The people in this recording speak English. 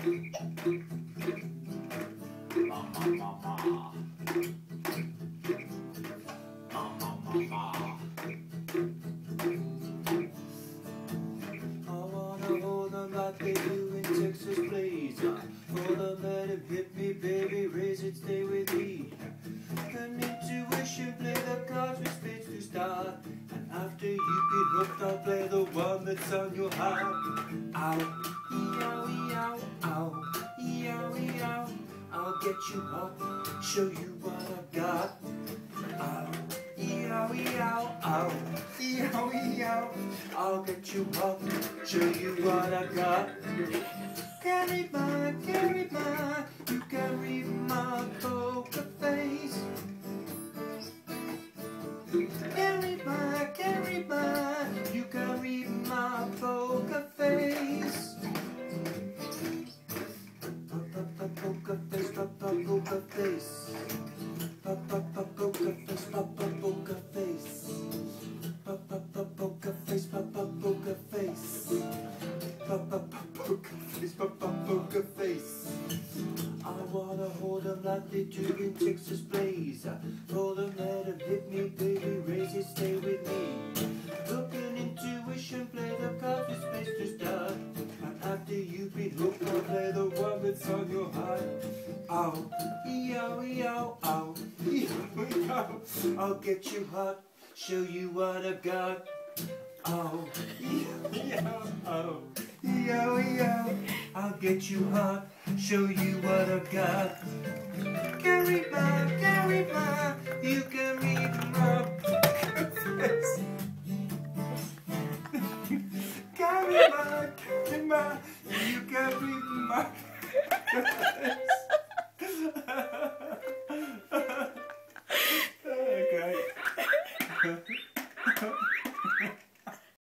Like they do in Texas, please. For them, let him hit me, baby, raise it, stay with me. An intuition, play the cards with spades to start. And after you've been hooked, I'll play the one that's on your heart. Ow, ee-ow, ee-ow, ow, ee-ow, ee-ow. I'll get you hot, show you what I got. Ow, ee-ow, ee-ow, ow, ee-ow, ee-ow. I'll get you hot, show you what I got. Carry my, you carry my poker face. Carry my, you carry my poker face. Poker face, poker face. Poker face, poker face. Poker face, poker face. Poker face. I wanna hold them like they do in Texas, please. Hold them, let them hit me, baby, raise it, stay with me. Look an intuition, play the cards with space to start. And after you've been hooked, I'll play the one that's on your heart. Ow, ee-ow, ee-ow, ow, ee-ow, ee-ow. I'll get you hot, show you what I got. Ow, ee-ow, ee-ow, ow, ee-ow, ee-ow. I'll get you hot, show you what I got. Carry my, you carry my face. Carry my, you carry my face. Okay.